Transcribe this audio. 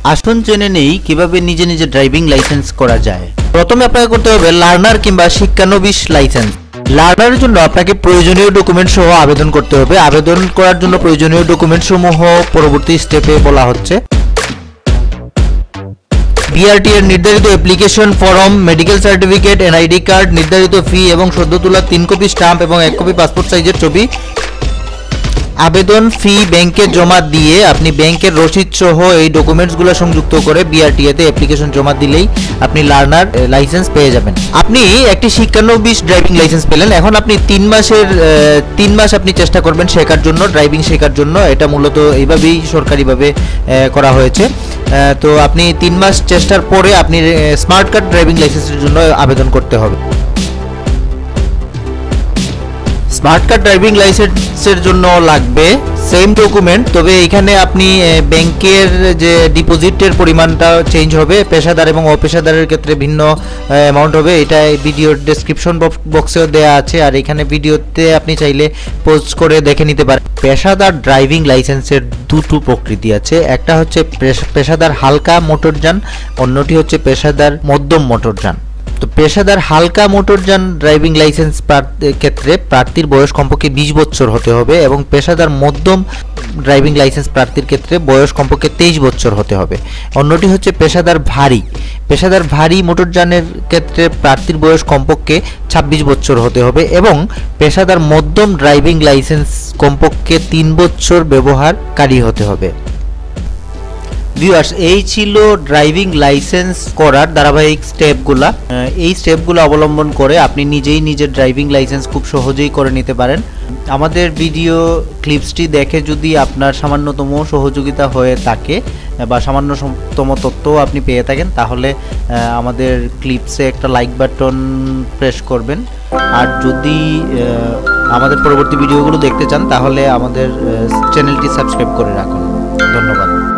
আসুন জেনে নেই কিভাবে নিজে নিজে ড্রাইভিং লাইসেন্স করা যায়। প্রথমে আপনাকে করতে হবে লার্নার কিংবা শিক্ষানবিশ লাইসেন্স। লার্নারের জন্য আপনাকে প্রয়োজনীয় ডকুমেন্ট সহ আবেদন করতে হবে। আবেদন করার জন্য প্রয়োজনীয় ডকুমেন্ট সমূহ পরবর্তী স্টেপে বলা হচ্ছে। বিআরটি এর নির্ধারিত application form, medical certificate, NID card, নির্ধারিত ফি এবং সদ্য তোলা 3 কপি স্টাম্প এবং 1 কপি পাসপোর্ট সাইজের ছবি। আবেদন ফি ব্যাংকে জমা দিয়ে আপনি ব্যাংকের রসিদ সহ এই ডকুমেন্টসগুলো সংযুক্ত করে বিআরটিএতে অ্যাপ্লিকেশন জমা দিলেই আপনি লার্নার লাইসেন্স পেয়ে যাবেন। আপনি একটি শিক্ষানবিশ ড্রাইভিং লাইসেন্স পেলেন। এখন আপনি 3 মাস আপনি চেষ্টা করবেন শেখার জন্য, ড্রাইভিং শেখার জন্য। এটা মূলত এইভাবেই সরকারিভাবে করা হয়েছে। তো আপনি 3 মাস চেষ্টার পরে আপনি স্মার্ট কার্ড ড্রাইভিং লাইসেন্সের জন্য আবেদন করতে হবে। স্মার্ট কার্ড ড্রাইভিং লাইসেন্সের জন্য লাগবে সেম ডকুমেন্ট, তবে এখানে আপনি ব্যাংকের যে ডিপোজিটের পরিমাণটা চেঞ্জ হবে। পেশাদার এবং অপেশাদারের ক্ষেত্রে ভিন্ন অ্যামাউন্ট হবে। এটা ভিডিওর ডেসক্রিপশন বক্সেও দেওয়া আছে, আর এখানে ভিডিওতে আপনি চাইলে পোস্ট করে দেখে নিতে পারেন। পেশাদার ড্রাইভিং লাইসেন্সের দুটো প্রকৃতি আছে। একটা হচ্ছে পেশাদার হালকা মোটরযান, অন্যটি হচ্ছে পেশাদার মধ্যম মোটরযান। তো পেশাদার হালকা মোটরযান ড্রাইভিং লাইসেন্স ক্ষেত্রে প্রার্থীর বয়স কমপক্ষে 20 বছর হতে হবে এবং পেশাদার মধ্যম ড্রাইভিং লাইসেন্স প্রার্থীর ক্ষেত্রে বয়স কমপক্ষে 23 বছর হতে হবে। অন্যটি হচ্ছে পেশাদার ভারী মোটরযানের ক্ষেত্রে প্রার্থীর বয়স কমপক্ষে 26 বছর হতে হবে এবং পেশাদার মধ্যম ড্রাইভিং লাইসেন্স কমপক্ষে 3 বছর ব্যবহারকারী হতে হবে। ভিউয়ার্স, এই ছিল ড্রাইভিং লাইসেন্স করার ধারাবাহিক স্টেপগুলা। এই স্টেপগুলো অবলম্বন করে আপনি নিজেই নিজের ড্রাইভিং লাইসেন্স খুব সহজেই করে নিতে পারেন। আমাদের ভিডিও ক্লিপসটি দেখে যদি আপনার সামান্যতম সহযোগিতা হয়ে থাকে বা সামান্যতম তথ্য আপনি পেয়ে থাকেন, তাহলে আমাদের ক্লিপসে একটা লাইক বাটন প্রেস করবেন। আর যদি আমাদের পরবর্তী ভিডিওগুলো দেখতে চান তাহলে আমাদের চ্যানেলটি সাবস্ক্রাইব করে রাখুন। ধন্যবাদ।